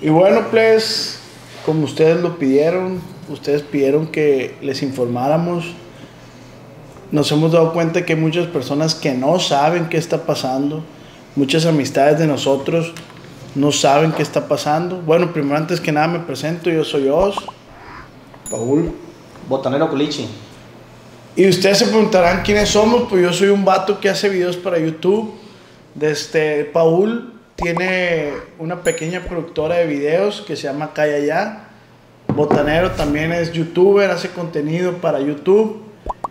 Y bueno, pues, como ustedes lo pidieron, ustedes pidieron que les informáramos. Nos hemos dado cuenta que hay muchas personas que no saben qué está pasando. Muchas amistades de nosotros no saben qué está pasando. Bueno, primero, antes que nada, me presento. Yo soy Os, Paul. Botanero Culichi. Y ustedes se preguntarán quiénes somos. Pues yo soy un vato que hace videos para YouTube. Paul tiene una pequeña productora de videos que se llama Calla Ya. Botanero también es youtuber, hace contenido para YouTube.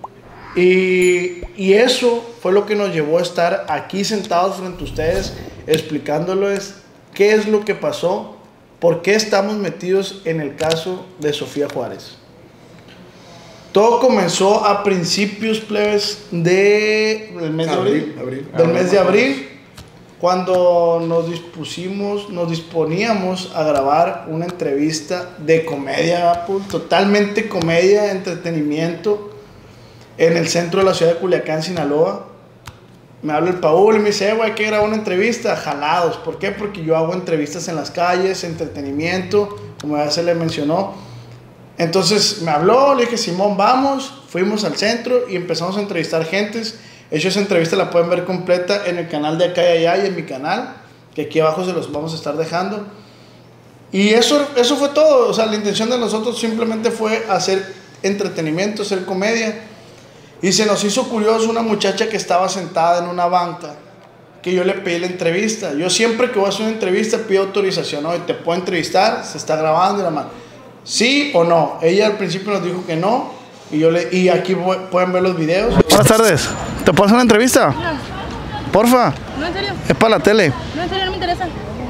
Y eso fue lo que nos llevó a estar aquí sentados frente a ustedes, explicándoles qué es lo que pasó, por qué estamos metidos en el caso de Sofía Juárez. Todo comenzó a principios, plebes, del mes de abril, cuando nos disponíamos a grabar una entrevista de comedia, totalmente comedia, entretenimiento, en el centro de la ciudad de Culiacán, Sinaloa. Me habla el Paul y me dice, güey, hay que grabar una entrevista. Jalados. ¿Por qué? Porque yo hago entrevistas en las calles, entretenimiento, como ya se le mencionó. Entonces me habló, le dije, Simón, vamos. Fuimos al centro y empezamos a entrevistar gentes. De hecho, esa entrevista la pueden ver completa en el canal de Acá y Allá y en mi canal, que aquí abajo se los vamos a estar dejando. Y eso fue todo. O sea, la intención de nosotros simplemente fue hacer entretenimiento, hacer comedia. Y se nos hizo curioso una muchacha que estaba sentada en una banca, que yo le pedí la entrevista. Yo siempre que voy a hacer una entrevista pido autorización. Oye, ¿te puedo entrevistar? Se está grabando y la mano. ¿Sí o no? Ella al principio nos dijo que no. Y aquí pueden ver los videos. Buenas tardes. ¿Te puedo hacer una entrevista? No. Porfa. No, en serio. Es para la tele. No, en serio, no me interesa.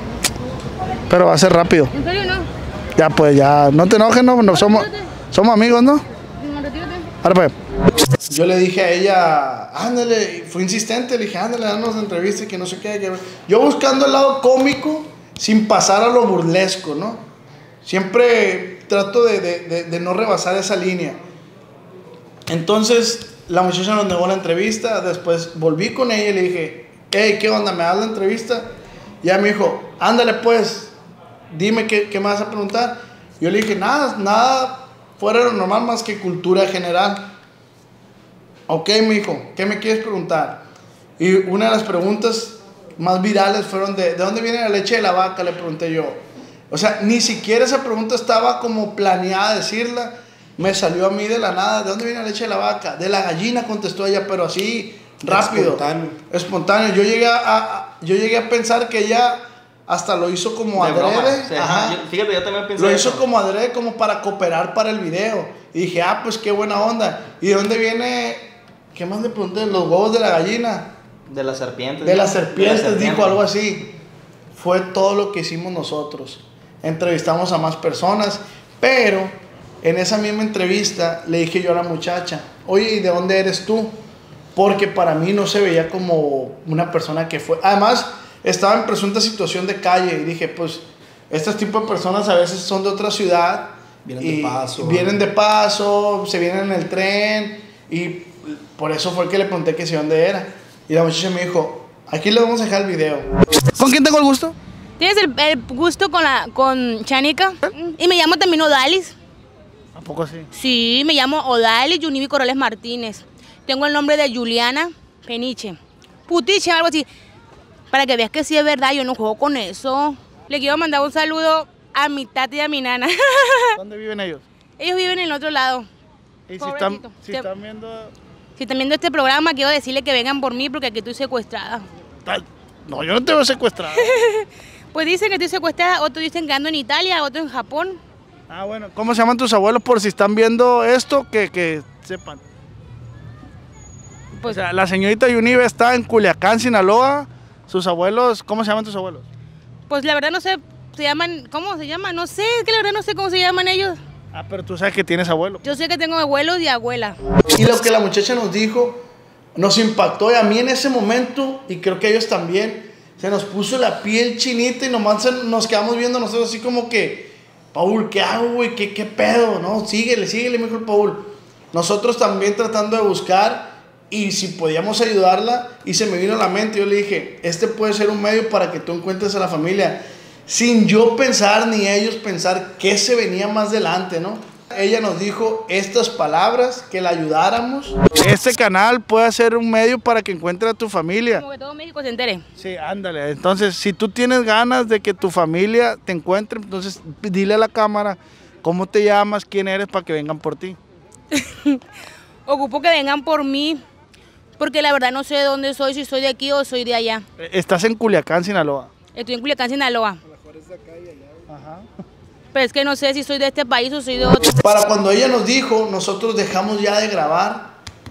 Pero va a ser rápido. En serio, no. Ya, pues ya. No te enojes, ¿no? Somos amigos, ¿no? No, retírate. Ahora pues. Yo le dije a ella, ándale, fue insistente, le dije, ándale, danos entrevista y que no sé qué. Yo buscando el lado cómico sin pasar a lo burlesco, ¿no? Siempre trato de no rebasar esa línea. Entonces, la muchacha nos negó la entrevista, después volví con ella y le dije, hey, ¿qué onda? ¿Me das la entrevista? Y ella me dijo, ándale pues, dime qué me vas a preguntar. Yo le dije, nada fuera de lo normal más que cultura general. Ok, me dijo, ¿qué me quieres preguntar? Y una de las preguntas más virales fueron ¿de dónde viene la leche de la vaca? Le pregunté yo. O sea, ni siquiera esa pregunta estaba como planeada decirla. Me salió a mí de la nada. ¿De dónde viene la leche de la vaca? De la gallina, contestó ella, pero así, rápido. Espontáneo. Yo llegué a pensar que ella hasta lo hizo como adrede. Sí, ajá. Fíjate, yo también pensé lo hizo como adrede, como para cooperar para el video. Y dije, pues qué buena onda. ¿Y de dónde viene? ¿Qué más le pregunté? ¿Los huevos de la gallina? De las serpientes. De las serpientes, dijo algo así. Fue todo lo que hicimos nosotros. Entrevistamos a más personas, pero en esa misma entrevista le dije yo a la muchacha, oye, ¿y de dónde eres tú? Porque para mí no se veía como una persona que fue. Además, estaba en presunta situación de calle y dije, pues, este tipo de personas a veces son de otra ciudad. Vienen de paso, se vienen en el tren y por eso fue que le pregunté que si dónde era. Y la muchacha me dijo, aquí le vamos a dejar el video. ¿Con quién tengo el gusto? ¿Tienes el gusto con Chanica? Y me llamo también Odalis. ¿A poco sí? Sí, me llamo Odalis Yunibi Corrales Martínez. Tengo el nombre de Juliana Peniche. Putiche, algo así. Para que veas que sí es verdad, yo no juego con eso. Le quiero mandar un saludo a mi tati y a mi nana. ¿Dónde viven ellos? Ellos viven en el otro lado. Y si están viendo... Si están viendo este programa, quiero decirle que vengan por mí porque aquí estoy secuestrada. No, yo no te veo secuestrada. Pues dicen que estoy secuestrada, otros dicen que ando en Italia, otros en Japón. Ah, bueno. ¿Cómo se llaman tus abuelos por si están viendo esto? Que sepan. Pues, o sea, la señorita Yunibe está en Culiacán, Sinaloa. Sus abuelos, ¿cómo se llaman tus abuelos? Pues la verdad no sé, ¿cómo se llaman? No sé, es que la verdad no sé cómo se llaman ellos. Ah, pero tú sabes que tienes abuelo. Yo sé que tengo abuelos y abuela. Y lo que la muchacha nos dijo nos impactó. Y a mí en ese momento, y creo que a ellos también, se nos puso la piel chinita y nomás nos quedamos viendo nosotros así como que, Paul, ¿qué hago, güey? ¿Qué pedo? No, síguele, me dijo el Paul. Nosotros también tratando de buscar y si podíamos ayudarla, y se me vino a la mente. Yo le dije, este puede ser un medio para que tú encuentres a la familia. sin yo pensar ni ellos pensar qué se venía más adelante, ¿no? Ella nos dijo estas palabras, que la ayudáramos. Este canal puede ser un medio para que encuentre a tu familia. Como que todo México se entere. Sí, ándale. Entonces, si tú tienes ganas de que tu familia te encuentre, entonces dile a la cámara cómo te llamas, quién eres, para que vengan por ti. Ocupo que vengan por mí, porque la verdad no sé de dónde soy, si soy de aquí o soy de allá. Estás en Culiacán, Sinaloa. Estoy en Culiacán, Sinaloa. Ajá. Pero es que no sé si soy de este país o soy de otro. Para cuando ella nos dijo, nosotros dejamos ya de grabar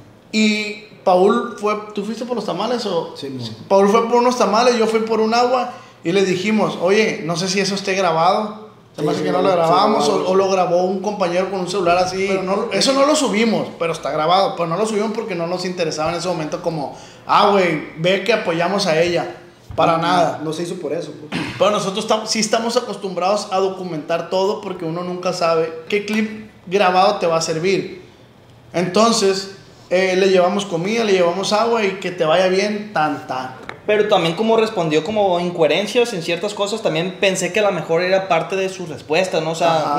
y Paul fue, ¿tú fuiste por los tamales o? Sí, no. Paul fue por unos tamales, yo fui por un agua y le dijimos, oye, no sé si eso esté grabado. Se me hace que no lo grabamos o lo grabó un compañero con un celular así. Pero no, eso no lo subimos, pero está grabado. Pero no lo subimos porque no nos interesaba en ese momento como, güey, ve que apoyamos a ella. Para nada. No se hizo por eso. Pues. Pero nosotros sí estamos acostumbrados a documentar todo porque uno nunca sabe qué clip grabado te va a servir. Entonces, le llevamos comida, le llevamos agua y que te vaya bien, tan. Pero también como respondió como incoherencias en ciertas cosas, también pensé que a lo mejor era parte de sus respuestas, ¿no? O sea,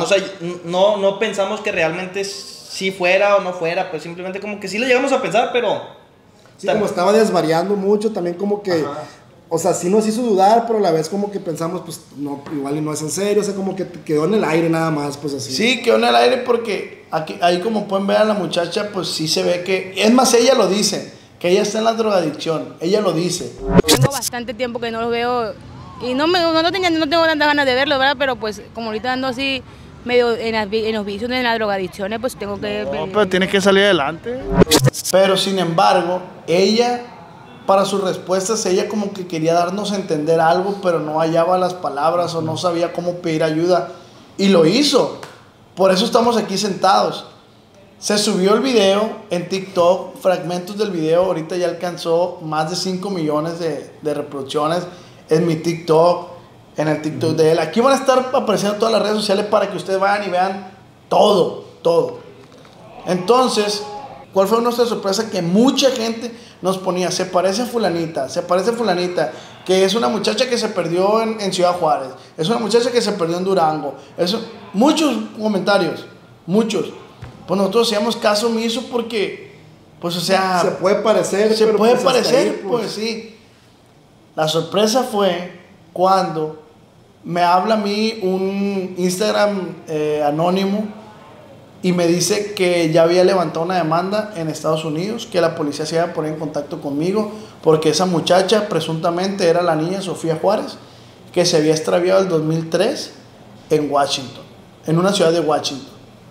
no pensamos que realmente sí fuera o no fuera, pues simplemente como que sí lo llegamos a pensar, pero... Sí, como estaba desvariando mucho, también como que... Ajá. O sea, sí nos hizo dudar, pero a la vez como que pensamos, pues, no, igual y no es en serio, o sea, como que quedó en el aire nada más, pues así. Sí, quedó en el aire porque aquí, ahí como pueden ver a la muchacha, pues sí se ve que... Es más, ella lo dice, que ella está en la drogadicción, ella lo dice. Tengo bastante tiempo que no los veo y no tengo tantas ganas de verlo, ¿verdad? Pero pues como ahorita ando así medio en los vicios, en las drogadicciones, pues tengo que... No, pero tienes que salir adelante. Pero sin embargo, ella... Para sus respuestas, ella como que quería darnos a entender algo, pero no hallaba las palabras o no sabía cómo pedir ayuda. Y lo hizo. Por eso estamos aquí sentados. Se subió el video en TikTok, fragmentos del video. Ahorita ya alcanzó más de 5 millones de reproducciones en mi TikTok, en el TikTok de él. Aquí van a estar apareciendo todas las redes sociales para que ustedes vayan y vean todo. Entonces, ¿cuál fue nuestra sorpresa? Que mucha gente nos ponía, se parece a fulanita, que es una muchacha que se perdió en Ciudad Juárez, es una muchacha que se perdió en Durango. Muchos comentarios, muchos. Pues nosotros hacíamos caso omiso porque, pues o sea... Se puede parecer, se pero puede pues parecer, ahí, pues sí. La sorpresa fue cuando me habla a mí un Instagram anónimo y me dice que ya había levantado una demanda en Estados Unidos, que la policía se iba a poner en contacto conmigo, porque esa muchacha presuntamente era la niña Sofía Juárez, que se había extraviado el 2003 en Washington, en una ciudad de Washington.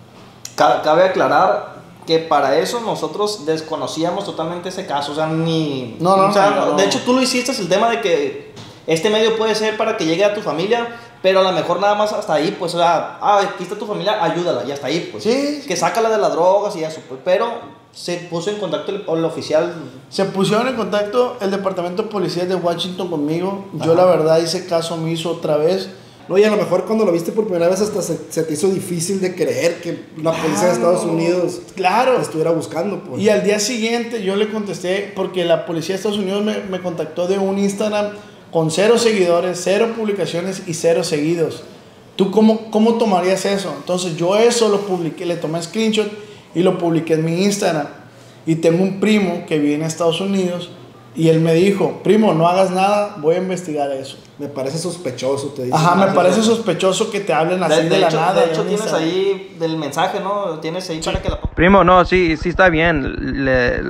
Cabe aclarar que para eso nosotros desconocíamos totalmente ese caso, o sea, ni... No. De hecho, tú lo hiciste, el tema de que este medio puede ser para que llegue a tu familia, pero a lo mejor nada más hasta ahí, pues, o sea, aquí está tu familia, ayúdala, y hasta ahí, pues. Sí. Que sácala de las drogas y eso, pues, pero se puso en contacto el oficial. Se pusieron en contacto el departamento de policía de Washington conmigo. Ajá. Yo la verdad hice caso omiso otra vez. No, y a lo mejor cuando lo viste por primera vez hasta se te hizo difícil de creer que la policía de Estados Unidos te estuviera buscando. Pues. Y al día siguiente yo le contesté, porque la policía de Estados Unidos me contactó de un Instagram con 0 seguidores, 0 publicaciones y 0 seguidos. ¿Tú cómo tomarías eso? Entonces yo eso lo publiqué, le tomé screenshot y lo publiqué en mi Instagram. Y tengo un primo que vive en Estados Unidos y él me dijo, primo, no hagas nada, voy a investigar eso. Me parece sospechoso, te dice. Ajá, me parece sospechoso que te hablen así de la nada. De hecho tienes ahí del mensaje, ¿no? Tienes ahí para que la... Primo, no, sí está bien. Le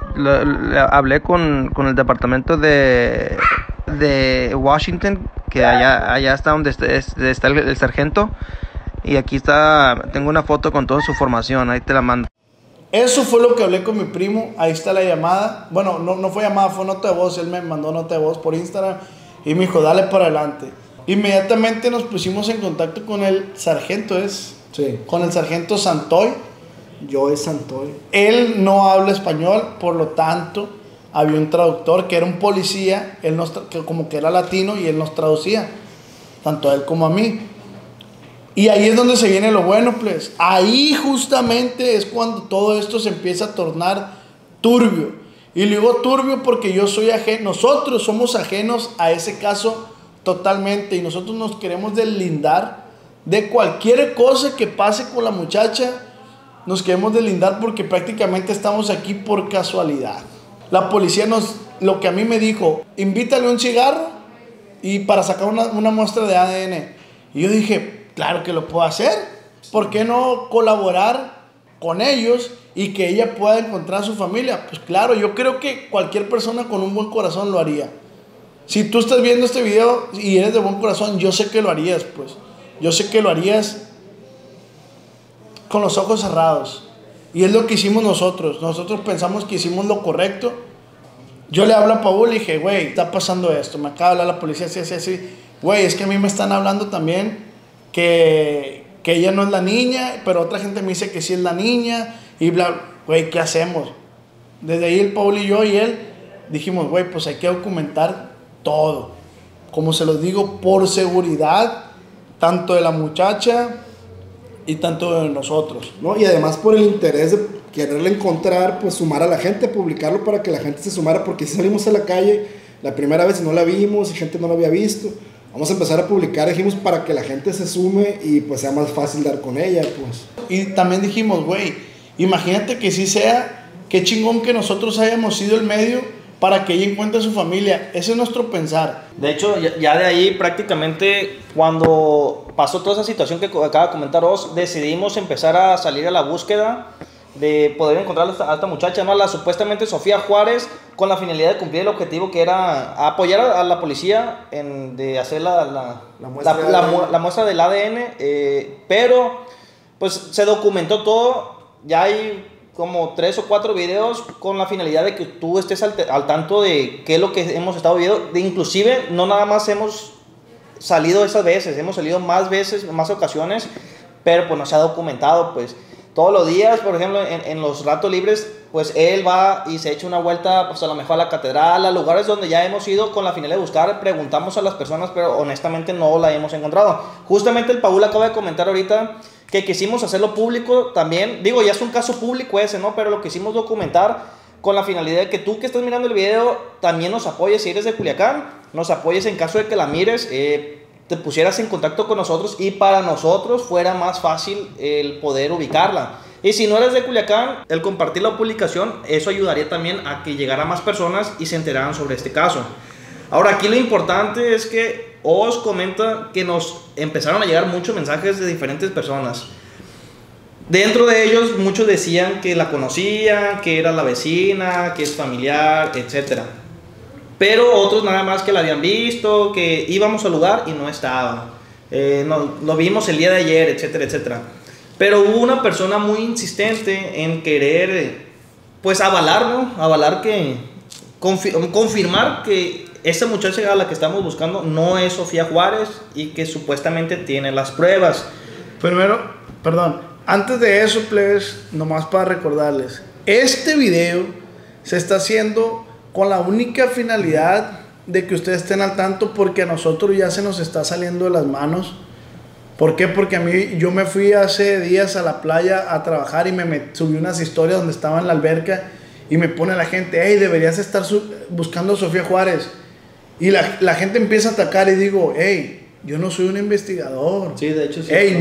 hablé con el departamento de Washington, que allá está donde está el sargento, y aquí tengo una foto con toda su formación, ahí te la mando. Eso fue lo que hablé con mi primo, ahí está la llamada. Bueno, no fue llamada, fue nota de voz, él me mandó nota de voz por Instagram y me dijo, dale para adelante. Inmediatamente nos pusimos en contacto con el sargento, Sí. Con el sargento Santoy. Joe Santoy. Él no habla español, por lo tanto había un traductor que era un policía, que como que era latino y él nos traducía, tanto a él como a mí. Y ahí es donde se viene lo bueno, pues. Ahí justamente es cuando todo esto se empieza a tornar turbio. Y digo turbio porque nosotros somos ajenos a ese caso totalmente, y nosotros nos queremos deslindar de cualquier cosa que pase con la muchacha. Nos queremos deslindar porque prácticamente estamos aquí por casualidad. La policía lo que a mí me dijo, invítale un cigarro y para sacar una muestra de ADN. Y yo dije, claro que lo puedo hacer. ¿Por qué no colaborar con ellos y que ella pueda encontrar a su familia? Pues claro, yo creo que cualquier persona con un buen corazón lo haría. Si tú estás viendo este video y eres de buen corazón, yo sé que lo harías, pues. Yo sé que lo harías con los ojos cerrados. Y es lo que hicimos nosotros. Nosotros pensamos que hicimos lo correcto. Yo le hablo a Paul y dije, güey, está pasando esto. Me acaba de hablar la policía, así. Güey, es que a mí me están hablando también que ella no es la niña, pero otra gente me dice que sí es la niña. Y bla, güey, ¿qué hacemos? Desde ahí el Paul y yo y él dijimos, güey, pues hay que documentar todo. Como se los digo, por seguridad, tanto de la muchacha y tanto de nosotros, ¿no? Y además por el interés de quererle encontrar, pues sumar a la gente, publicarlo para que la gente se sumara, porque si salimos a la calle la primera vez y no la vimos y gente no la había visto, vamos a empezar a publicar, dijimos, para que la gente se sume y pues sea más fácil dar con ella, pues. Y también dijimos, güey, imagínate que sí sea, qué chingón que nosotros hayamos sido el medio para que ella encuentre a su familia. Ese es nuestro pensar. De hecho, ya de ahí prácticamente cuando pasó toda esa situación que acaba de comentar Oz, decidimos empezar a salir a la búsqueda de poder encontrar a esta muchacha, ¿no? La supuestamente Sofía Juárez, con la finalidad de cumplir el objetivo que era apoyar a la policía de hacer la muestra del ADN, pero pues se documentó todo. Ya hay como 3 o 4 videos con la finalidad de que tú estés al tanto de qué es lo que hemos estado viendo. Inclusive no nada más hemos salido esas veces, hemos salido más veces, más ocasiones, pero pues no se ha documentado, pues todos los días, por ejemplo, en los ratos libres, pues él va y se echa una vuelta, pues a lo mejor a la catedral, a lugares donde ya hemos ido con la finalidad de buscar, preguntamos a las personas, pero honestamente no la hemos encontrado. Justamente el Paul acaba de comentar ahorita que quisimos hacerlo público también, digo, ya es un caso público ese, ¿no? Pero lo quisimos documentar con la finalidad de que tú que estás mirando el video también nos apoyes, si eres de Culiacán, nos apoyes en caso de que la mires, te pusieras en contacto con nosotros y para nosotros fuera más fácil el poder ubicarla. Y si no eres de Culiacán, el compartir la publicación, eso ayudaría también a que llegara más personas y se enteraran sobre este caso. Ahora, aquí lo importante es que Oz comenta que nos empezaron a llegar muchos mensajes de diferentes personas. Dentro de ellos, muchos decían que la conocían, que era la vecina, que es familiar, etc. Pero otros nada más que la habían visto, que íbamos al lugar y no estaba. Lo vimos el día de ayer, etcétera, etcétera. Pero hubo una persona muy insistente en querer, pues, avalarlo, confirmar que esa muchacha a la que estamos buscando no es Sofía Juárez y que supuestamente tiene las pruebas. Primero, perdón, antes de eso, plebes, nomás para recordarles, este video se está haciendo con la única finalidad de que ustedes estén al tanto, porque a nosotros ya se nos está saliendo de las manos. ¿Por qué? Porque yo me fui hace días a la playa a trabajar y subí unas historias donde estaba en la alberca y me pone la gente, hey, deberías estar buscando a Sofía Juárez. Y la gente empieza a atacar y digo, hey, yo no soy un investigador. Sí, de hecho sí. Hey,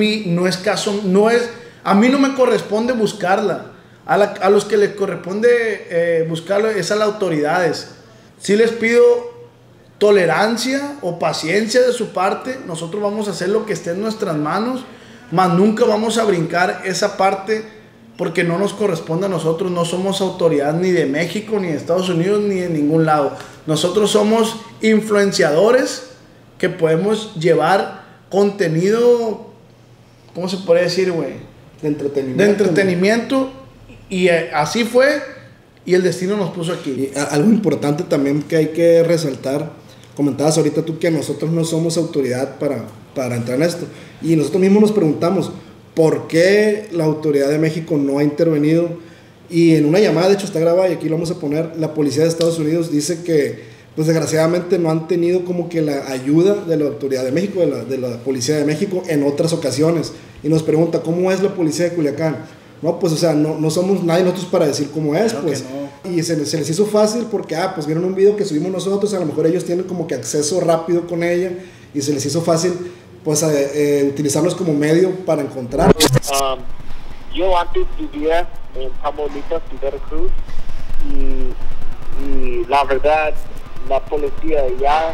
a mí no me corresponde buscarla. A los que les corresponde buscarlo es a las autoridades. Sí les pido tolerancia o paciencia de su parte. Nosotros vamos a hacer lo que esté en nuestras manos, mas nunca vamos a brincar esa parte porque no nos corresponde a nosotros. No somos autoridad ni de México, ni de Estados Unidos, ni de ningún lado. Nosotros somos influenciadores que podemos llevar contenido, ¿cómo se puede decir, güey? De entretenimiento. De entretenimiento. Y así fue, y el destino nos puso aquí. Y algo importante también que hay que resaltar, comentabas ahorita tú que nosotros no somos autoridad para entrar en esto, y nosotros mismos nos preguntamos por qué la autoridad de México no ha intervenido. Y en una llamada, de hecho está grabada y aquí lo vamos a poner, la policía de Estados Unidos dice que pues desgraciadamente no han tenido como que la ayuda de la autoridad de México, de la policía de México en otras ocasiones, y nos pregunta ¿cómo es la policía de Culiacán? No, pues o sea, no somos nadie nosotros para decir cómo es, claro, pues. Y se les hizo fácil porque, pues vieron un video que subimos nosotros, a lo mejor ellos tienen como que acceso rápido con ella y se les hizo fácil pues utilizarlos como medio para encontrar. Yo antes vivía en Tamaulipas, en Veracruz, y la verdad, la policía ya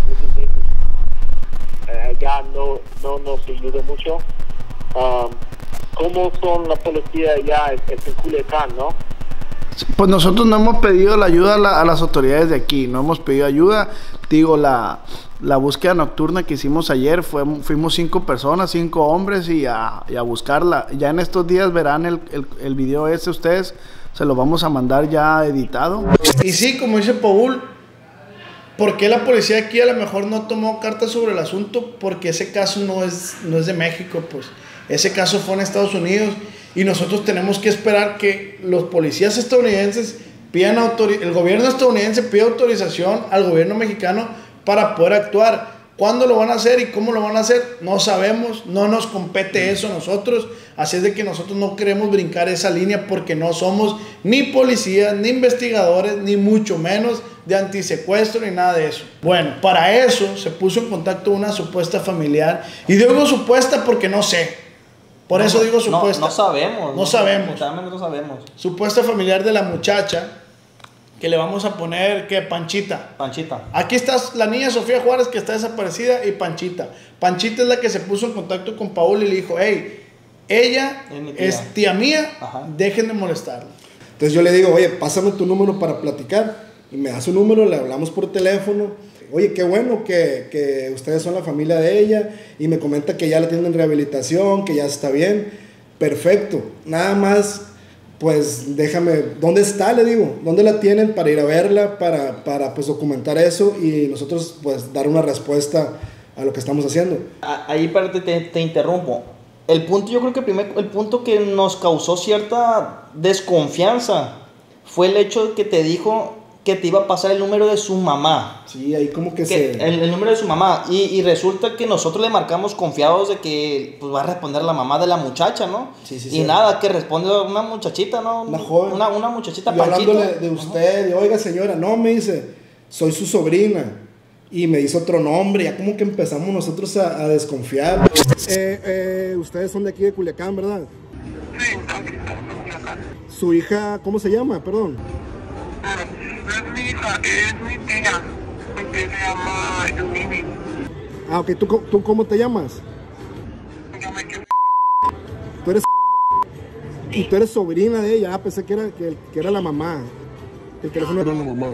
no nos ayuda mucho. ¿Cómo son la policía allá en Culiacán, no? Pues nosotros no hemos pedido la ayuda a las autoridades de aquí, no hemos pedido ayuda. Digo, la búsqueda nocturna que hicimos ayer, fuimos 5 personas, 5 hombres y a buscarla. Ya en estos días verán el video ese ustedes, se lo vamos a mandar ya editado. Y sí, como dice Paul, ¿por qué la policía aquí a lo mejor no tomó cartas sobre el asunto? Porque ese caso no es de México, pues. Ese caso fue en Estados Unidos y nosotros tenemos que esperar que los policías estadounidenses pidan el gobierno estadounidense pida autorización al gobierno mexicano para poder actuar. ¿Cuándo lo van a hacer y cómo lo van a hacer? No sabemos, no nos compete eso a nosotros, así es de que nosotros no queremos brincar esa línea porque no somos ni policías, ni investigadores, ni mucho menos de antisecuestro ni nada de eso. Bueno, para eso se puso en contacto una supuesta familiar, y digo supuesta porque no sé. Por eso digo supuesta. No sabemos. No sabemos. Totalmente no sabemos. Supuesta familiar de la muchacha, que le vamos a poner, ¿qué? Panchita. Panchita. Aquí está la niña Sofía Juárez, que está desaparecida, y Panchita. Panchita es la que se puso en contacto con Paul y le dijo, hey, ella es tía mía, dejen de molestarla. Entonces yo le digo, oye, pásame tu número para platicar. Y me da su número, le hablamos por teléfono. Oye, qué bueno que ustedes son la familia de ella. Y me comenta que ya la tienen en rehabilitación, que ya está bien. Perfecto. Nada más, pues déjame, ¿dónde está? Le digo, ¿dónde la tienen para ir a verla? Para pues documentar eso y nosotros pues dar una respuesta a lo que estamos haciendo. Ahí te interrumpo. El punto, yo creo que el punto que nos causó cierta desconfianza fue el hecho de que te dijo que te iba a pasar el número de su mamá. Sí, ahí como que el número de su mamá. Y resulta que nosotros le marcamos confiados de que pues, va a responder la mamá de la muchacha, ¿no? Sí, y nada, que responde una muchachita, ¿no? Una joven. Una muchachita Panchita. Hablándole de usted, oiga señora, no, me dice, soy su sobrina. Y me dice otro nombre, ya como que empezamos nosotros a desconfiar. Ustedes son de aquí de Culiacán, ¿verdad? Sí, aquí estamos en Culiacán. Su hija, ¿cómo se llama? Perdón. No es mi hija, es mi tía. Mi tía se llama Yumini. Ah, ok, ¿tú cómo te llamas? Yo me quiero. Tú eres... Y tú eres sobrina de ella. Ah, pensé que era la mamá. El teléfono era la mamá.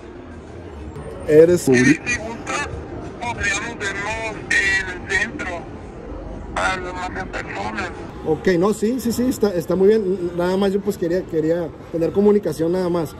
Eres sobrina. Si gusta, podríamos vernos en el centro. Para ver más en personas. Ok, no, sí, está muy bien. Nada más yo pues quería tener comunicación nada más.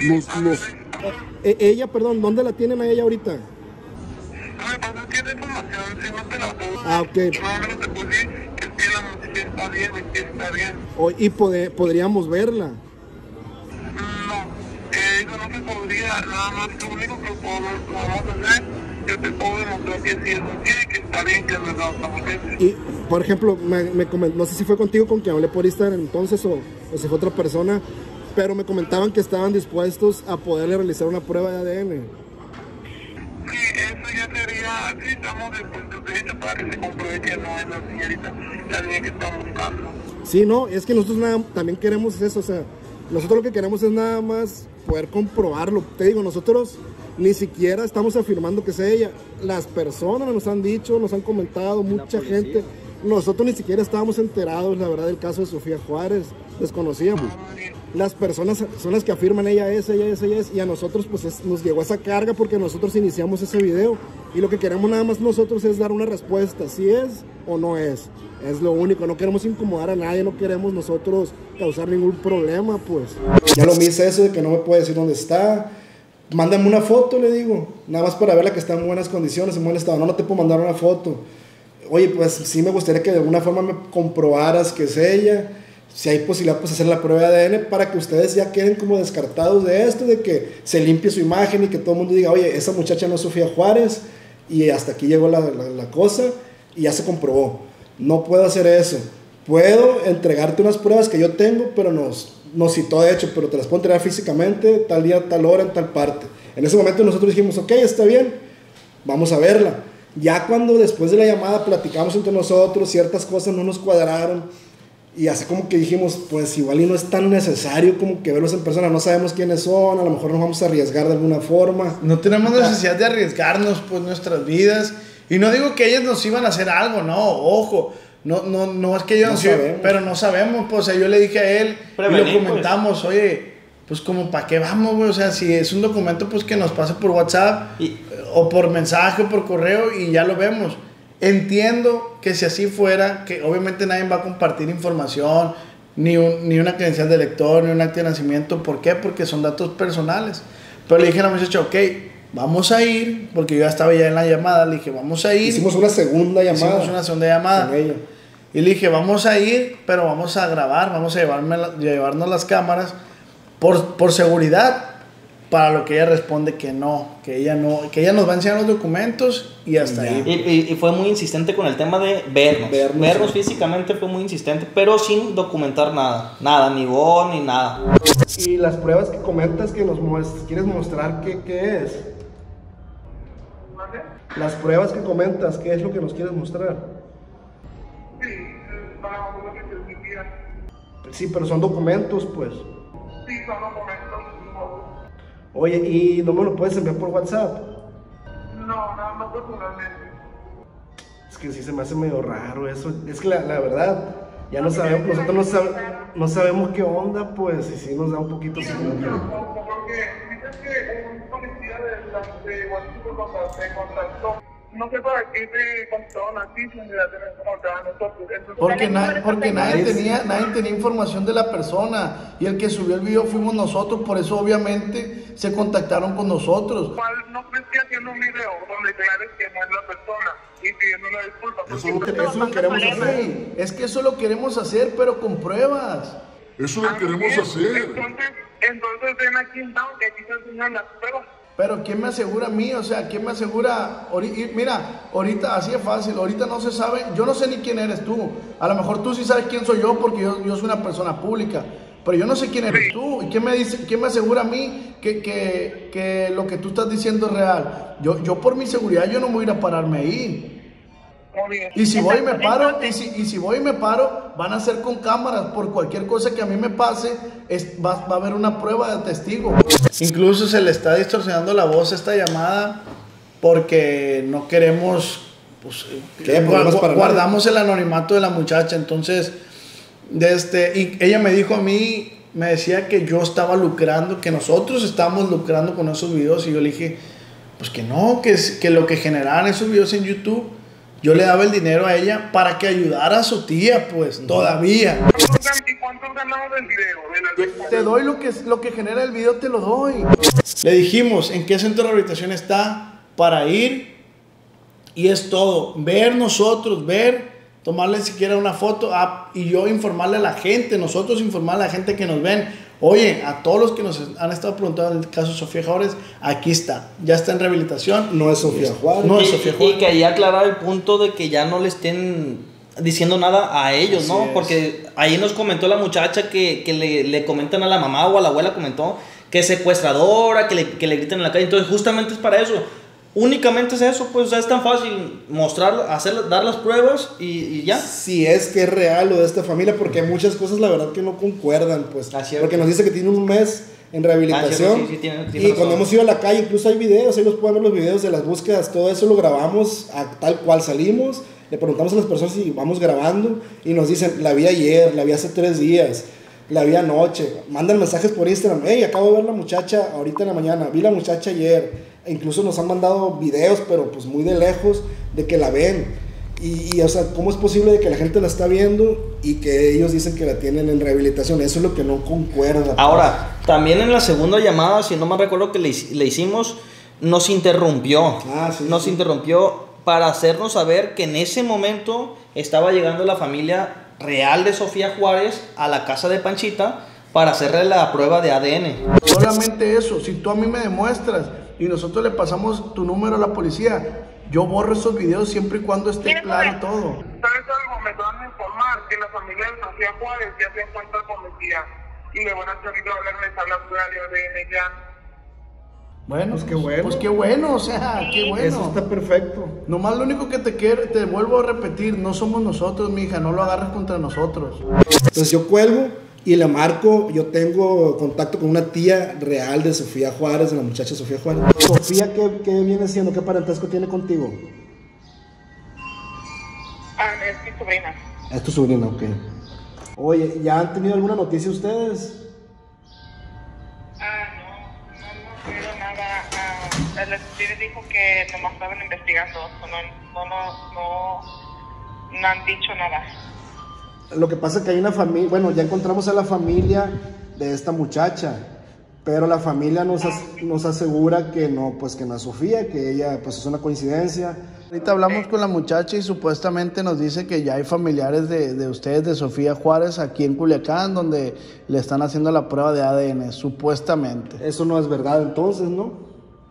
Ella, perdón, ¿dónde la tienen a ella ahorita? No, pues tiene información, si no te la puedo. Ah, ok. No te puedo decir que la muchacha está bien, que está bien. Y podríamos verla. No, eso no se podría, nada más lo único que podemos hacer, yo te puedo demostrar que sí es así, que está bien, que es verdad, estamos bien. Y, por ejemplo, no sé si fue contigo con quien hablé por Instagram entonces o si fue otra persona, pero me comentaban que estaban dispuestos a poderle realizar una prueba de ADN. Sí, eso ya sería, sí, estamos dispuestos, de hecho, para que se compruebe que no es la señorita, la niña que estamos buscando. Sí, no, es que nosotros también queremos eso, o sea, nosotros lo que queremos es nada más poder comprobarlo. Te digo, nosotros ni siquiera estamos afirmando que sea ella. Las personas nos han dicho, nos han comentado, mucha gente. Nosotros ni siquiera estábamos enterados, la verdad, del caso de Sofía Juárez. Desconocíamos. Las personas son las que afirman ella es, y a nosotros pues nos llegó esa carga porque nosotros iniciamos ese video. Y lo que queremos nada más nosotros es dar una respuesta, si es o no es. Es lo único, no queremos incomodar a nadie, no queremos nosotros causar ningún problema, pues. Ya lo me hice eso de que no me puede decir dónde está. Mándame una foto, le digo, nada más para verla que está en buenas condiciones, en buen estado. No te puedo mandar una foto. Oye, pues sí me gustaría que de alguna forma me comprobaras que es ella. Si hay posibilidad, pues hacer la prueba de ADN para que ustedes ya queden como descartados de esto, de que se limpie su imagen y que todo el mundo diga, oye, esa muchacha no es Sofía Juárez, y hasta aquí llegó la cosa y ya se comprobó. No puedo hacer eso. Puedo entregarte unas pruebas que yo tengo, pero nos nos citó de hecho, pero te las puedo entregar físicamente, tal día, tal hora, en tal parte. En ese momento nosotros dijimos, ok, está bien, vamos a verla. Ya cuando después de la llamada platicamos entre nosotros, ciertas cosas no nos cuadraron, y así como que dijimos, pues igual y no es tan necesario como que verlos en persona, no sabemos quiénes son, a lo mejor nos vamos a arriesgar de alguna forma. No tenemos necesidad de arriesgarnos pues nuestras vidas, y no digo que ellos nos iban a hacer algo, no, ojo, no es que ellos nos iban, pero no sabemos, pues, o sea, yo le dije a él, y lo comentamos, pues, oye, pues como para qué vamos, güey, o sea, si es un documento, pues que nos pase por WhatsApp, o por mensaje, o por correo, y ya lo vemos. Entiendo que si así fuera, que obviamente nadie va a compartir información, ni una credencial de lector, ni un acta de nacimiento. ¿Por qué? Porque son datos personales. Pero le dije a la muchacha, ok, vamos a ir, porque yo ya estaba ya en la llamada, le dije, vamos a ir. Hicimos una segunda llamada. Con ella. Y le dije, vamos a ir, pero vamos a grabar, vamos a llevarnos las cámaras por seguridad. Para lo que ella responde que ella nos va a enseñar los documentos y hasta ahí. Y fue muy insistente con el tema de vernos físicamente, fue muy insistente, pero sin documentar nada, ni voz, ni nada. Y las pruebas que comentas que nos quieres mostrar, ¿qué es? ¿Vale? Las pruebas que comentas, ¿qué es lo que nos quieres mostrar? Sí, para lo que te decía. Sí, pero son documentos, pues. Sí, son documentos. Oye, ¿y no me lo puedes enviar por WhatsApp? No personalmente. Es que sí se me hace medio raro eso. Es que la verdad, ya no sabemos, nosotros no sabemos qué onda, pues, y sí nos da un poquito... Sí, porque dices que un policía de WhatsApp te contactó. No sé para qué te contestaron a ti sin tener como te dan nosotros. Porque nadie tenía información de la persona, y el que subió el video fuimos nosotros, por eso obviamente se contactaron con nosotros. ¿No crees que haciendo un video donde declares que no es la persona y pidiendo una disculpa? Eso lo queremos hacer. Es que eso lo queremos hacer, pero con pruebas. Eso lo queremos hacer. Entonces ven aquí en Down, que aquí te enseñan las pruebas. Pero ¿quién me asegura a mí? O sea, ¿quién me asegura? Mira, ahorita así es fácil, ahorita no se sabe, yo no sé ni quién eres tú. A lo mejor tú sí sabes quién soy yo porque yo soy una persona pública. Pero yo no sé quién eres tú. ¿Y quién me asegura a mí que lo que tú estás diciendo es real? Yo por mi seguridad yo no voy a ir a pararme ahí. Y si voy y me paro, y si voy y me paro, van a ser con cámaras. Por cualquier cosa que a mí me pase, va a haber una prueba de testigo. Incluso se le está distorsionando la voz a esta llamada porque no queremos, pues, guardamos el anonimato de la muchacha. Entonces, y ella me dijo a mí, me decía que yo estaba lucrando, que nosotros estábamos lucrando con esos videos, y yo le dije, pues que no, que lo que generaran esos videos en YouTube, yo le daba el dinero a ella para que ayudara a su tía, pues, todavía. ¿Y cuánto ganamos del video? Te doy lo que genera el video, te lo doy. Le dijimos en qué centro de rehabilitación está para ir, y es todo. Tomarle siquiera una foto, y yo informarle a la gente, nosotros informarle a la gente que nos ven. Oye, a todos los que nos han estado preguntando el caso de Sofía Juárez, aquí está, ya está en rehabilitación. No es Sofía Juárez. Y que ahí aclarar el punto de que ya no le estén diciendo nada a ellos, así, ¿no? Es. Porque ahí nos comentó la muchacha que le comentan a la mamá o a la abuela, comentó que es secuestradora, que le gritan en la calle. Entonces justamente es para eso. Únicamente es eso, pues, o sea, es tan fácil mostrar, dar las pruebas y ya. Si es que es real lo de esta familia, porque hay muchas cosas, la verdad, que no concuerdan, pues. Porque nos dice que tiene un mes en rehabilitación. Sí, tiene y cuando hemos ido a la calle, incluso hay videos, ahí los pueden ver los videos de las búsquedas, todo eso lo grabamos tal cual salimos. Le preguntamos a las personas si vamos grabando y nos dicen, la vi ayer, la vi hace 3 días, la vi anoche. Mandan mensajes por Instagram, hey, acabo de ver la muchacha ahorita en la mañana, vi la muchacha ayer. E incluso nos han mandado videos, pero pues muy de lejos, de que la ven. Y o sea, ¿cómo es posible de que la gente la está viendo y que ellos dicen que la tienen en rehabilitación? Eso es lo que no concuerda. Ahora, también en la segunda llamada, si no me recuerdo que le hicimos, nos interrumpió. Nos interrumpió para hacernos saber que en ese momento estaba llegando la familia real de Sofía Juárez a la casa de Panchita para hacerle la prueba de ADN. Solamente eso, si tú a mí me demuestras y nosotros le pasamos tu número a la policía, yo borro esos videos siempre y cuando esté claro todo. ¿Sabes algo? Me van a informar que la familia de Sofía Juárez ya se encuentra con mi tía y le van a hacer hablarles a la área de ya. Bueno, pues qué bueno, o sea, qué bueno. Eso está perfecto. Nomás lo único que te vuelvo a repetir, no somos nosotros, mija, no lo agarres contra nosotros. Entonces yo cuelgo y le marco, yo tengo contacto con una tía real de Sofía Juárez, de la muchacha Sofía Juárez. Sofía, ¿qué viene siendo? ¿Qué parentesco tiene contigo? Es mi sobrina. Es tu sobrina, ok. Oye, ¿ya han tenido alguna noticia ustedes? No tenido nada. El estudio dijo que nomás estaban investigando, no han dicho nada. Lo que pasa es que hay una familia, bueno, ya encontramos a la familia de esta muchacha, pero la familia nos asegura que no, pues que no es Sofía, que ella, pues es una coincidencia. Ahorita hablamos con la muchacha y supuestamente nos dice que ya hay familiares de ustedes, de Sofía Juárez, aquí en Culiacán, donde le están haciendo la prueba de ADN, supuestamente. Eso no es verdad entonces, ¿no?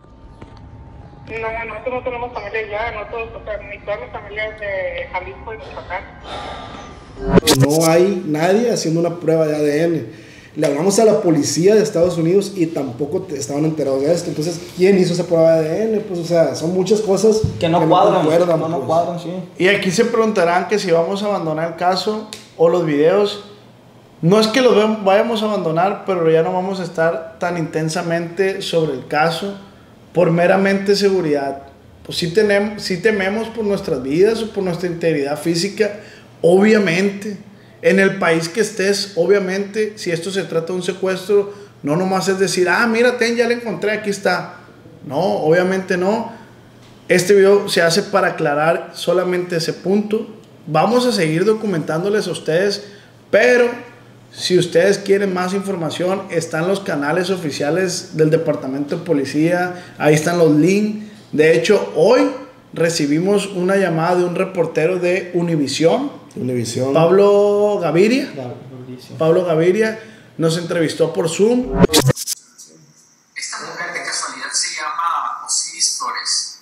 No, nosotros no tenemos familia ya, nosotros, o sea, ni todas las familias de Jalisco y Michoacán. No hay nadie haciendo una prueba de ADN. Le hablamos a la policía de Estados Unidos y tampoco estaban enterados de esto. Entonces, ¿quién hizo esa prueba de ADN? Pues, o sea, son muchas cosas que no cuadran, no cuadran, sí. Y aquí se preguntarán que si vamos a abandonar el caso o los videos. No es que los vayamos a abandonar, pero ya no vamos a estar tan intensamente sobre el caso por meramente seguridad. Pues sí tememos por nuestras vidas o por nuestra integridad física, obviamente. En el país que estés, obviamente, si esto se trata de un secuestro, no nomás es decir, mira, ya la encontré, aquí está. No, obviamente no. Este video se hace para aclarar solamente ese punto. Vamos a seguir documentándoles a ustedes, pero si ustedes quieren más información, están los canales oficiales del Departamento de Policía, ahí están los links. De hecho, hoy recibimos una llamada de un reportero de Univisión, Pablo Gaviria. Pablo Gaviria nos entrevistó por Zoom. Esta mujer de casualidad se llama Osiris Flores.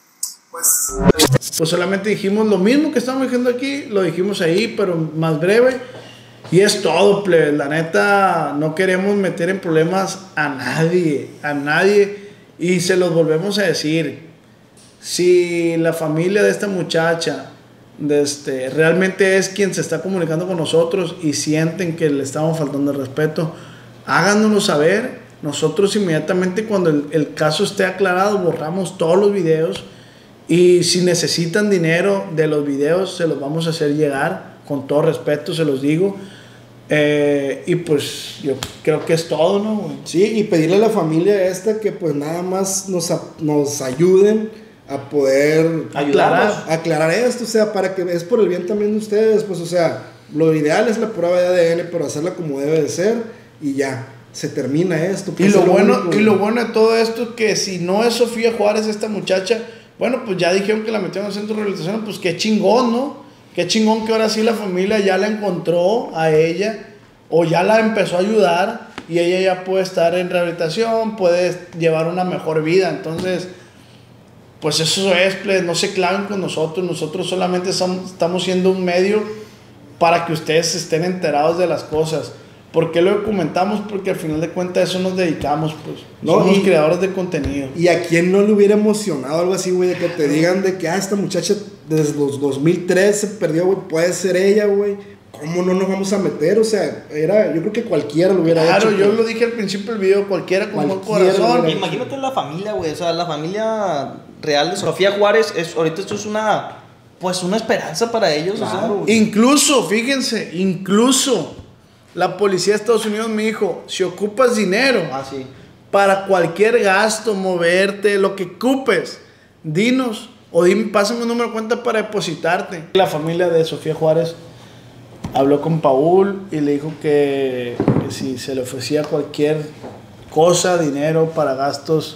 Pues solamente dijimos lo mismo que estamos diciendo aquí, lo dijimos ahí, pero más breve. Y es todo, plebe. La neta, no queremos meter en problemas a nadie. Y se los volvemos a decir. Si la familia de esta muchacha realmente es quien se está comunicando con nosotros y sienten que le estamos faltando el respeto, háganoslo saber. Nosotros inmediatamente, cuando el caso esté aclarado, borramos todos los videos, y si necesitan dinero de los videos, se los vamos a hacer llegar, con todo respeto se los digo. Y pues yo creo que es todo, ¿no, güey? Sí, y pedirle a la familia esta que pues nada más nos ayuden a poder aclarar esto, o sea, para que es por el bien también de ustedes, pues, o sea, lo ideal es la prueba de ADN, pero hacerla como debe de ser y ya, se termina esto. Y lo bueno de todo esto es que si no es Sofía Juárez esta muchacha, bueno, pues ya dijeron que la metieron en el centro de rehabilitación, pues qué chingón, ¿no? Qué chingón que ahora sí la familia ya la encontró a ella, o ya la empezó a ayudar, y ella ya puede estar en rehabilitación, puede llevar una mejor vida. Entonces, pues eso es, no se claven con nosotros solamente estamos siendo un medio para que ustedes estén enterados de las cosas. ¿Por qué lo documentamos? Porque al final de cuentas a eso nos dedicamos, pues. Somos creadores de contenido. ¿Y a quién no le hubiera emocionado algo así, güey? De que te digan de que, esta muchacha desde los 2003 se perdió, güey, puede ser ella, güey. ¿Cómo no nos vamos a meter? O sea, yo creo que cualquiera lo hubiera hecho. Claro, yo lo dije al principio del video, cualquiera con buen corazón. Imagínate la familia, güey, o sea, la familia real de Sofía Juárez, ahorita esto es una esperanza para ellos. Claro. O sea, Incluso la policía de Estados Unidos me dijo, si ocupas dinero para cualquier gasto, moverte, lo que ocupes, dinos, o pásame un número de cuenta para depositarte. La familia de Sofía Juárez habló con Paul y le dijo que si se le ofrecía cualquier cosa, dinero para gastos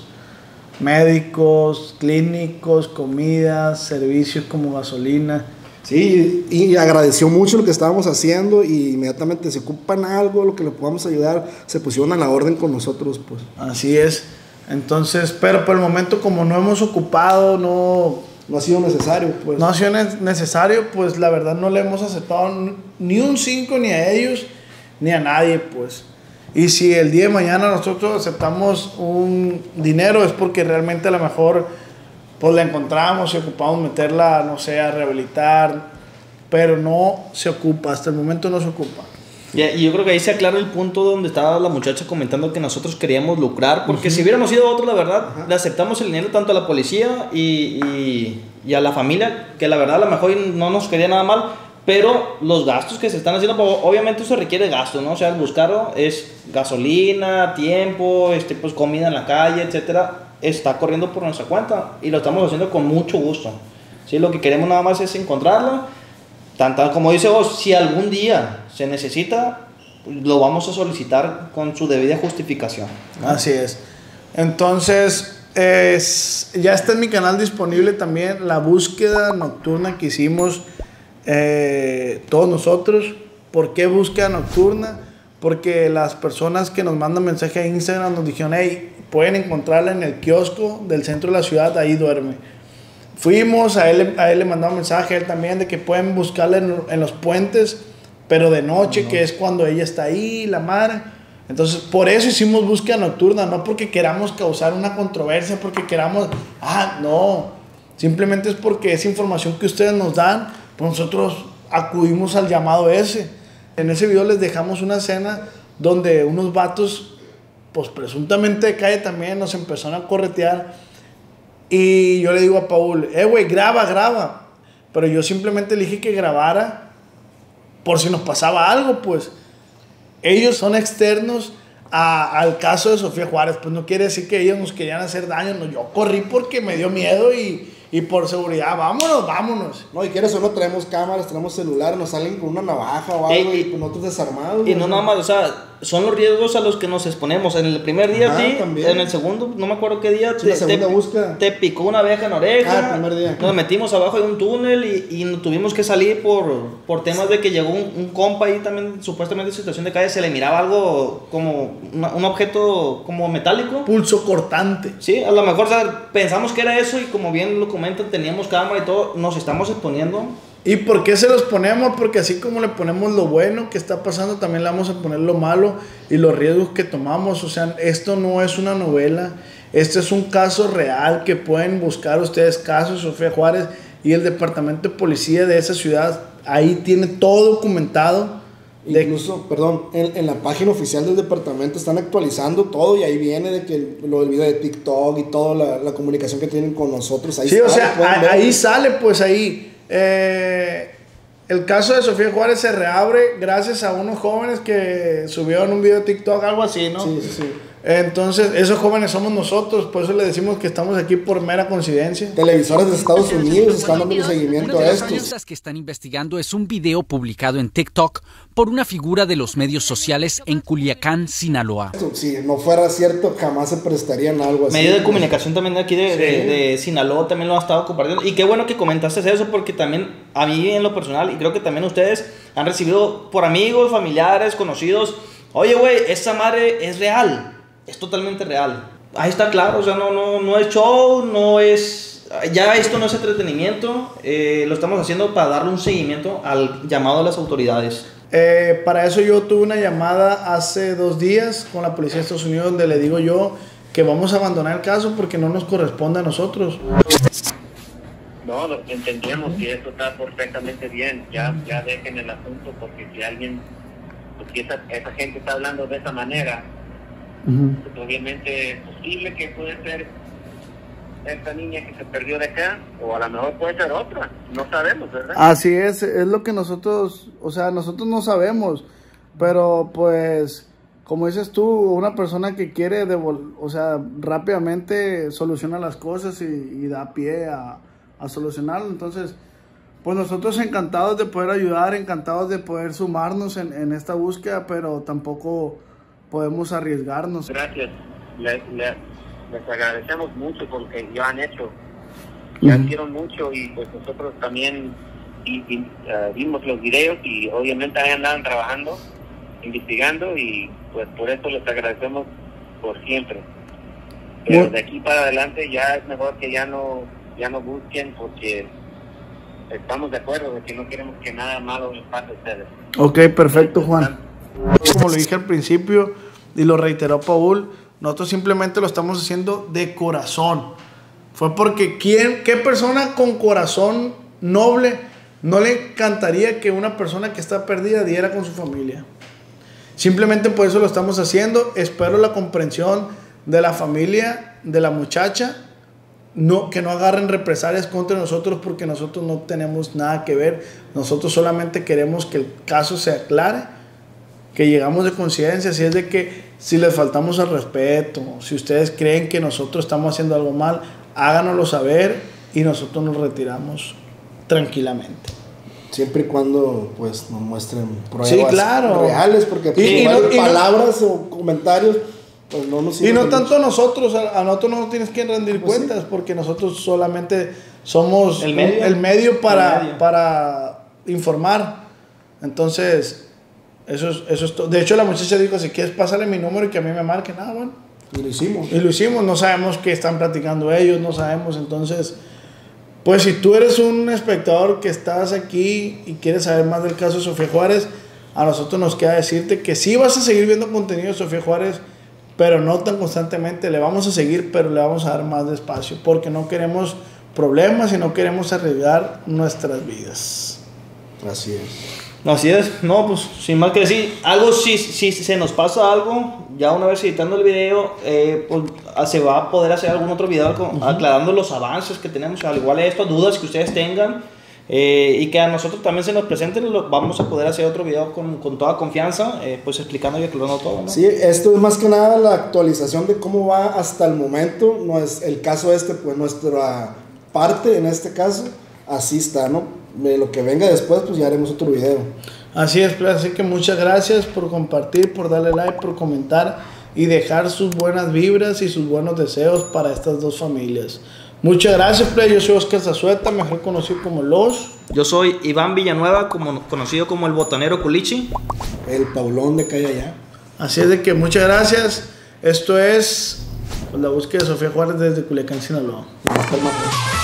médicos, clínicos, comidas, servicios como gasolina. Sí, y agradeció mucho lo que estábamos haciendo, y inmediatamente se ocupan algo, lo que le podamos ayudar, se pusieron a la orden con nosotros, pues. Así es. Entonces, pero por el momento, como no hemos ocupado, no ha sido necesario, pues. No ha sido necesario, pues la verdad no le hemos aceptado ni un 5 ni a ellos ni a nadie, pues. Y si el día de mañana nosotros aceptamos un dinero es porque realmente a lo mejor pues la encontramos y ocupamos meterla, no sé, a rehabilitar, pero no se ocupa, hasta el momento no se ocupa. Y yo creo que ahí se aclara el punto donde estaba la muchacha comentando que nosotros queríamos lucrar, porque si hubiéramos sido otros, la verdad, le aceptamos el dinero tanto a la policía y a la familia, que la verdad a lo mejor no nos quería nada mal, pero los gastos que se están haciendo, obviamente eso requiere gasto, ¿no? O sea, el buscarlo es gasolina, tiempo, pues comida en la calle, etcétera, está corriendo por nuestra cuenta y lo estamos haciendo con mucho gusto. ¿Sí? Lo que queremos nada más es encontrarlo. Tanto como dice vos, si algún día se necesita, lo vamos a solicitar con su debida justificación, ¿no? Así es. Entonces, ya está en mi canal disponible también la búsqueda nocturna que hicimos todos nosotros. ¿Por qué búsqueda nocturna? Porque las personas que nos mandan mensaje a Instagram nos dijeron, hey, pueden encontrarla en el kiosco del centro de la ciudad, ahí duerme. Fuimos, a él le mandamos mensaje, a él también, de que pueden buscarla en los puentes, pero de noche, que es cuando ella está ahí, la madre. Entonces, por eso hicimos búsqueda nocturna, no porque queramos causar una controversia, porque queramos, no, simplemente es porque es información que ustedes nos dan, pues nosotros acudimos al llamado ese. En ese video les dejamos una escena donde unos vatos, pues presuntamente de calle también, nos empezaron a corretear. Y yo le digo a Paul, güey, graba. Pero yo simplemente le dije que grabara por si nos pasaba algo, pues. Ellos son externos al caso de Sofía Juárez. Pues no quiere decir que ellos nos querían hacer daño. No, yo corrí porque me dio miedo y por seguridad, vámonos. No, y quieres o no, traemos cámaras, traemos celular, nos salen con una navaja o algo y con otros desarmados. Y no nada más, o sea, son los riesgos a los que nos exponemos. En el primer día, sí, también. En el segundo, no me acuerdo qué día, te picó una abeja en la oreja. El primer día. Nos metimos abajo de un túnel y tuvimos que salir por temas de que llegó un compa ahí también, supuestamente en situación de calle, se le miraba algo como un objeto como metálico. Pulso cortante. Sí, a lo mejor, o sea, pensamos que era eso y como bien lo comentan, teníamos cámara y todo, nos estamos exponiendo. ¿Y por qué se los ponemos? Porque así como le ponemos lo bueno que está pasando, también le vamos a poner lo malo y los riesgos que tomamos. O sea, esto no es una novela, este es un caso real que pueden buscar ustedes, caso de Sofía Juárez, y el departamento de policía de esa ciudad, ahí tiene todo documentado. Incluso, en la página oficial del departamento están actualizando todo y ahí viene de que lo del video de TikTok y toda la comunicación que tienen con nosotros. Ahí sí, sale, o sea, ahí sale, pues ahí. El caso de Sofía Juárez se reabre gracias a unos jóvenes que subieron un video de TikTok, algo así, ¿no? Sí. Entonces, esos jóvenes somos nosotros, por eso le decimos que estamos aquí por mera coincidencia. Televisoras de Estados Unidos están dando seguimiento a esto. Una de las pistas que están investigando es un video publicado en TikTok por una figura de los medios sociales en Culiacán, Sinaloa. Si no fuera cierto, jamás se prestarían algo así. Medio de comunicación también de aquí de Sinaloa también lo ha estado compartiendo. Y qué bueno que comentaste eso, porque también a mí en lo personal, y creo que también ustedes han recibido por amigos, familiares, conocidos, oye, güey, esa madre es real. Es totalmente real. Ahí está claro, o sea, no es show, no es... Ya esto no es entretenimiento, lo estamos haciendo para darle un seguimiento al llamado de las autoridades. Para eso yo tuve una llamada hace 2 días con la policía de Estados Unidos donde le digo yo que vamos a abandonar el caso porque no nos corresponde a nosotros. No, entendemos que eso está perfectamente bien, ya dejen el asunto porque si alguien, si esa gente está hablando de esa manera, pues obviamente es posible que puede ser esta niña que se perdió de acá, o a lo mejor puede ser otra, no sabemos, ¿verdad? Así es lo que nosotros, o sea, nosotros no sabemos, pero pues, como dices tú, una persona que quiere, o sea, rápidamente soluciona las cosas y da pie a solucionarlo, entonces, pues nosotros encantados de poder ayudar, encantados de poder sumarnos en esta búsqueda, pero tampoco podemos arriesgarnos. Gracias, les agradecemos mucho porque ya han hecho, ya hicieron mucho y pues nosotros también vimos los videos y obviamente ahí andaban trabajando, investigando y pues por eso les agradecemos por siempre. Pero de aquí para adelante ya es mejor que ya no busquen porque estamos de acuerdo de que no queremos que nada malo les pase a ustedes. Ok, perfecto, Juan. Como le dije al principio, y lo reiteró Paul, nosotros simplemente lo estamos haciendo de corazón. Fue porque ¿qué persona con corazón noble no le encantaría que una persona que está perdida diera con su familia? Simplemente por eso lo estamos haciendo. Espero la comprensión de la familia de la muchacha. Que no agarren represalias contra nosotros, porque nosotros no tenemos nada que ver. Nosotros solamente queremos que el caso se aclare, que llegamos de conciencia. Si es de que si les faltamos al respeto, si ustedes creen que nosotros estamos haciendo algo mal, háganoslo saber y nosotros nos retiramos tranquilamente. Siempre y cuando pues nos muestren pruebas reales, porque palabras o comentarios pues no nos sirven. Y no tanto nosotros, a nosotros no nos tienes que rendir cuentas, porque nosotros solamente somos el medio para informar. Entonces, eso es todo. De hecho, la muchacha dijo, si quieres pásale mi número y que a mí me marquen. Bueno. Y lo hicimos. No sabemos qué están platicando ellos, no sabemos. Entonces, pues si tú eres un espectador que estás aquí y quieres saber más del caso de Sofía Juárez, a nosotros nos queda decirte que sí vas a seguir viendo contenido de Sofía Juárez, pero no tan constantemente. Le vamos a seguir, pero le vamos a dar más despacio, porque no queremos problemas y no queremos arriesgar nuestras vidas. Así es. No, pues sin más que decir, algo si se nos pasa algo, ya una vez editando el video, pues se va a poder hacer algún otro video aclarando los avances que tenemos, al igual de estas dudas que ustedes tengan, y que a nosotros también se nos presenten. Vamos a poder hacer otro video con toda confianza, pues explicando y aclarando todo, ¿no? Sí, esto es más que nada la actualización de cómo va hasta el momento. No es el caso pues nuestra parte en este caso, así está, ¿no? De lo que venga después, pues ya haremos otro video. Así es, así que muchas gracias por compartir, por darle like, por comentar y dejar sus buenas vibras y sus buenos deseos para estas dos familias. Muchas gracias, play. Yo soy Oscar Zazueta, mejor conocido como Los. Yo soy Iván Villanueva, conocido como el Botanero Culichi. El Paulón de Calle Allá. Así es de que muchas gracias. Esto es la búsqueda de Sofía Juárez desde Culiacán, Sinaloa. Hasta el martes.